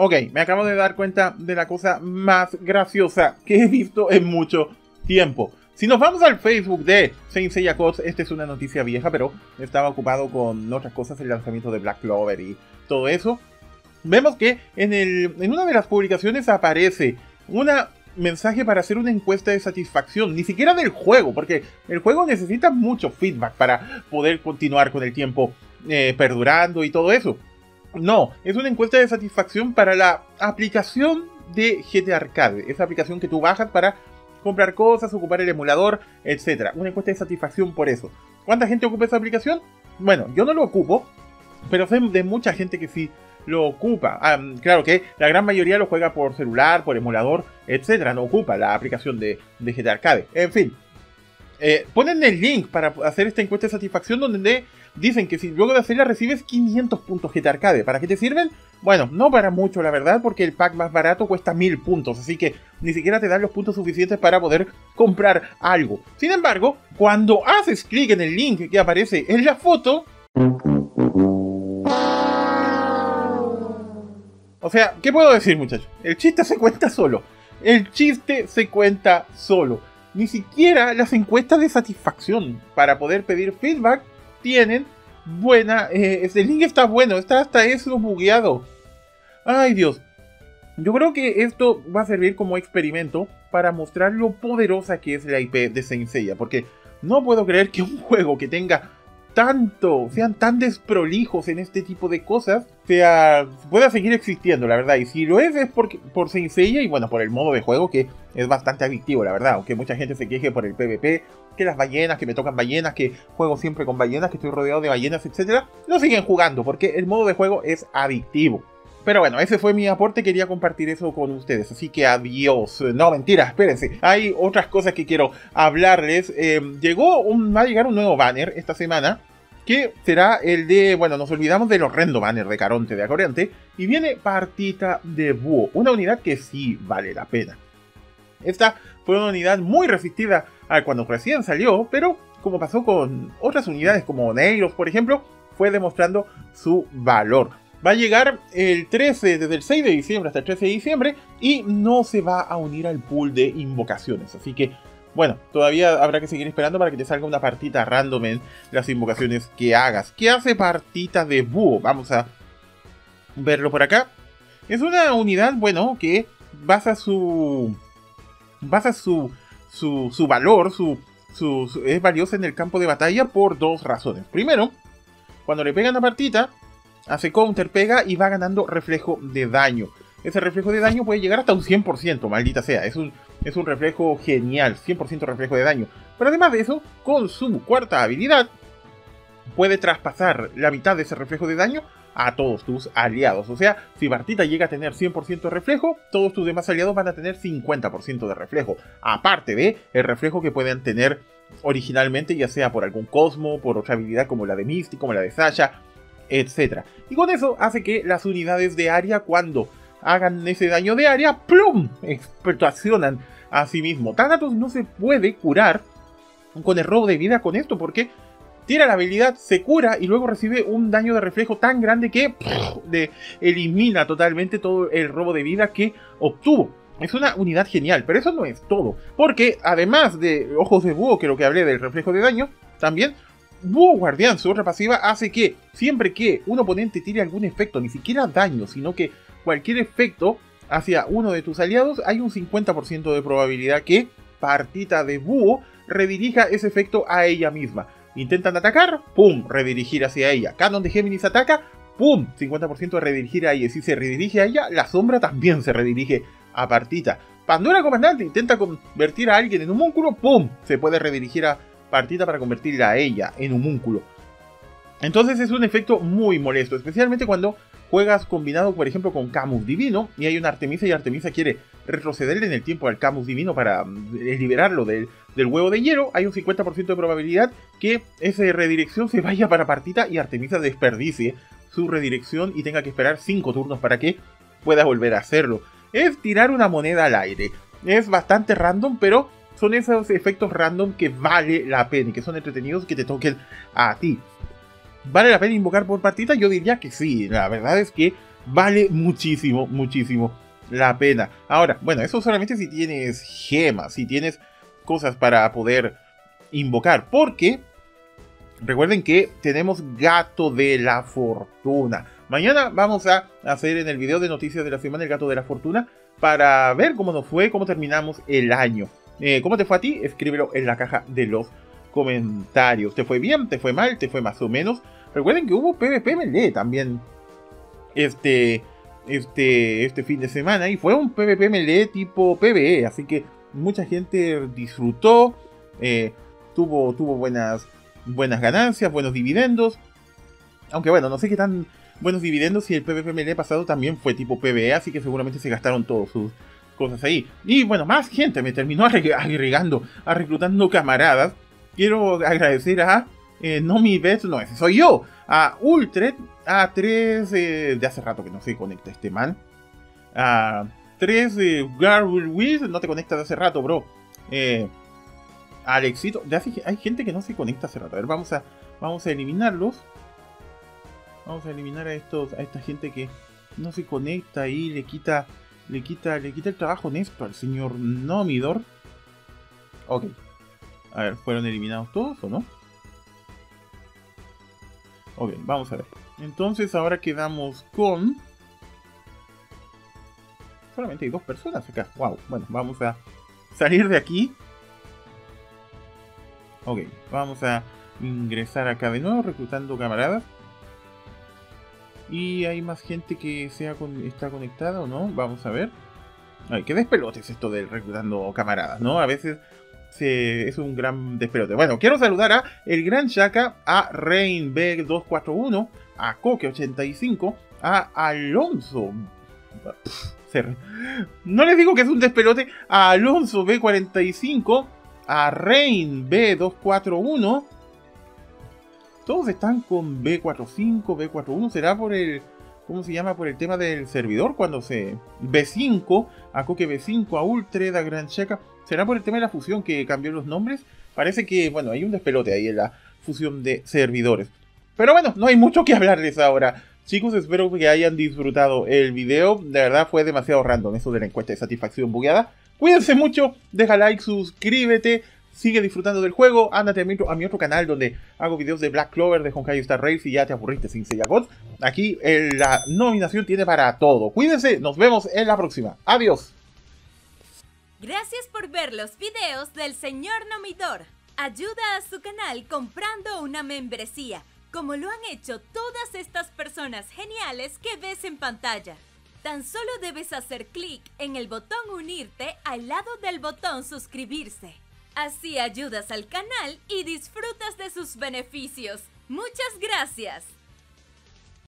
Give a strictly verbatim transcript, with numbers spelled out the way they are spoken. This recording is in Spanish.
Ok, me acabo de dar cuenta de la cosa más graciosa que he visto en mucho tiempo. Si nos vamos al Facebook de Saint Seiya Coats, esta es una noticia vieja, pero estaba ocupado con otras cosas, el lanzamiento de Black Clover y todo eso. Vemos que en, el, en una de las publicaciones aparece un mensaje para hacer una encuesta de satisfacción, ni siquiera del juego, porque el juego necesita mucho feedback para poder continuar con el tiempo eh, perdurando y todo eso. No, es una encuesta de satisfacción para la aplicación de G T Arcade, esa aplicación que tú bajas para comprar cosas, ocupar el emulador, etcétera. Una encuesta de satisfacción por eso. ¿Cuánta gente ocupa esa aplicación? Bueno, yo no lo ocupo, pero sé de mucha gente que sí lo ocupa. Um, claro que la gran mayoría lo juega por celular, por emulador, etcétera. No ocupa la aplicación de, de G T Arcade. En fin, eh, ponen el link para hacer esta encuesta de satisfacción donde dicen que si luego de hacerla recibes quinientos puntos G T Arcade. ¿Para qué te sirven? Bueno, no para mucho la verdad, porque el pack más barato cuesta mil puntos, así que ni siquiera te dan los puntos suficientes para poder comprar algo. Sin embargo, cuando haces clic en el link que aparece en la foto... O sea, ¿qué puedo decir, muchachos? El chiste se cuenta solo. El chiste se cuenta solo. Ni siquiera las encuestas de satisfacción para poder pedir feedback tienen buena... Eh, el link está bueno, está hasta eso bugueado. Ay, Dios. Yo creo que esto va a servir como experimento para mostrar lo poderosa que es la I P de Saint Seiya. Porque no puedo creer que un juego que tenga tanto, sean tan desprolijos en este tipo de cosas, sea, pueda seguir existiendo, la verdad. Y si lo es, es porque, por Saint Seiya y bueno, por el modo de juego que es bastante adictivo, la verdad. Aunque mucha gente se queje por el PvP, que las ballenas, que me tocan ballenas, que juego siempre con ballenas, que estoy rodeado de ballenas, etcétera. Lo siguen jugando porque el modo de juego es adictivo. Pero bueno, ese fue mi aporte, quería compartir eso con ustedes, así que adiós. No, mentira, espérense, hay otras cosas que quiero hablarles. Eh, llegó un, va a llegar un nuevo banner esta semana, que será el de, bueno, nos olvidamos del horrendo banner de Caronte de Acoreante, y viene Partita de Búho, una unidad que sí vale la pena. Esta fue una unidad muy resistida a cuando recién salió, pero como pasó con otras unidades como Neiros, por ejemplo, fue demostrando su valor. Va a llegar el trece, desde el seis de diciembre hasta el trece de diciembre, y no se va a unir al pool de invocaciones. Así que, bueno, todavía habrá que seguir esperando para que te salga una partita random en las invocaciones que hagas. ¿Qué hace Partita de Búho? Vamos a verlo por acá. Es una unidad, bueno, que basa su... basa su... su, su valor, su, su, su... es valiosa en el campo de batalla por dos razones. Primero, cuando le pegan a Partita, hace counter, pega y va ganando reflejo de daño. Ese reflejo de daño puede llegar hasta un cien por ciento, maldita sea. Es un, es un reflejo genial, cien por ciento reflejo de daño. Pero además de eso, con su cuarta habilidad, puede traspasar la mitad de ese reflejo de daño a todos tus aliados. O sea, si Partita llega a tener cien por ciento de reflejo, todos tus demás aliados van a tener cincuenta por ciento de reflejo. Aparte de el reflejo que pueden tener originalmente, ya sea por algún Cosmo, por otra habilidad como la de Misty, como la de Sasha, etcétera. Y con eso hace que las unidades de área, cuando hagan ese daño de área, ¡plum!, explosión a sí mismo. Thanatos no se puede curar con el robo de vida con esto, porque tira la habilidad, se cura y luego recibe un daño de reflejo tan grande que pff, le elimina totalmente todo el robo de vida que obtuvo. Es una unidad genial, pero eso no es todo, porque además de Ojos de Búho, que es lo que hablé del reflejo de daño, también Búho Guardián, su otra pasiva, hace que siempre que un oponente tire algún efecto, ni siquiera daño, sino que cualquier efecto hacia uno de tus aliados, hay un cincuenta por ciento de probabilidad que Partita de Búho redirija ese efecto a ella misma. Intentan atacar, ¡pum!, redirigir hacia ella. Canon de Géminis ataca, ¡pum!, cincuenta por ciento de redirigir a ella. Si se redirige a ella, la sombra también se redirige a Partita. Pandora Comandante intenta convertir a alguien en un homúnculo, ¡pum!, se puede redirigir a Partita para convertirla a ella en homúnculo. Entonces es un efecto muy molesto, especialmente cuando juegas combinado, por ejemplo, con Camus Divino, y hay una Artemisa y Artemisa quiere retrocederle en el tiempo al Camus Divino para liberarlo del, del huevo de hielo. Hay un cincuenta por ciento de probabilidad que esa redirección se vaya para Partita y Artemisa desperdicie su redirección y tenga que esperar cinco turnos para que pueda volver a hacerlo. Es tirar una moneda al aire. Es bastante random, pero son esos efectos random que vale la pena y que son entretenidos que te toquen a ti. ¿Vale la pena invocar por Partita? Yo diría que sí. La verdad es que vale muchísimo, muchísimo la pena. Ahora, bueno, eso solamente si tienes gemas, si tienes cosas para poder invocar, porque recuerden que tenemos Gato de la Fortuna. Mañana vamos a hacer en el video de noticias de la semana el Gato de la Fortuna para ver cómo nos fue, cómo terminamos el año. Eh, ¿Cómo te fue a ti? Escríbelo en la caja de los comentarios. ¿Te fue bien? ¿Te fue mal? ¿Te fue más o menos? Recuerden que hubo PvP Melee también este, este, este fin de semana y fue un PvP Melee tipo PvE, así que mucha gente disfrutó, eh, tuvo, tuvo buenas, buenas ganancias, buenos dividendos. Aunque bueno, no sé qué tan buenos dividendos si el PvP Melee pasado también fue tipo PvE, así que seguramente se gastaron todos sus cosas ahí. Y bueno, más gente me terminó agregando, a reclutando camaradas. Quiero agradecer a eh, no mi bet, no, ese soy yo, a Ultred, a tres, eh, de hace rato que no se conecta este man, a tres, eh, Garble Wiz, no te conectas de hace rato, bro, eh, Alexito, de hace, hay gente que no se conecta hace rato. A ver, vamos a, vamos a eliminarlos. Vamos a eliminar a estos, a esta gente que no se conecta y le quita, le quita, le quita el trabajo honesto al señor Nomidor. Ok. A ver, ¿fueron eliminados todos o no? Ok, vamos a ver. Entonces ahora quedamos con... solamente hay dos personas acá. Wow, bueno, vamos a salir de aquí. Ok, vamos a ingresar acá de nuevo, reclutando camaradas. Y hay más gente que sea con, está conectada o no. Vamos a ver. Ay, qué despelote es esto del reclutando camaradas, ¿no? A veces se, es un gran despelote. Bueno, quiero saludar a el Gran Shaka, a Rain B dos cuatro uno, a Coque ochenta y cinco, a Alonso. No les digo que es un despelote. A Alonso B cuarenta y cinco, a Rain B dos cuatro uno. Todos están con B cuarenta y cinco, B cuarenta y uno. ¿Será por el... ¿cómo se llama? Por el tema del servidor cuando se... B cinco, a Coque B cinco, a Ultred, a Gran Checa. ¿Será por el tema de la fusión que cambió los nombres? Parece que, bueno, hay un despelote ahí en la fusión de servidores. Pero bueno, no hay mucho que hablarles ahora. Chicos, espero que hayan disfrutado el video. De verdad fue demasiado random eso de la encuesta de satisfacción bugueada. Cuídense mucho, deja like, suscríbete. Sigue disfrutando del juego, ándate a mi, a mi otro canal donde hago videos de Black Clover, de Honkai Star Rail, si ya te aburriste sin Seiya God. Aquí eh, la nominación tiene para todo. Cuídense, nos vemos en la próxima. Adiós. Gracias por ver los videos del señor Nomidor. Ayuda a su canal comprando una membresía, como lo han hecho todas estas personas geniales que ves en pantalla. Tan solo debes hacer clic en el botón unirte al lado del botón suscribirse. Así ayudas al canal y disfrutas de sus beneficios. ¡Muchas gracias!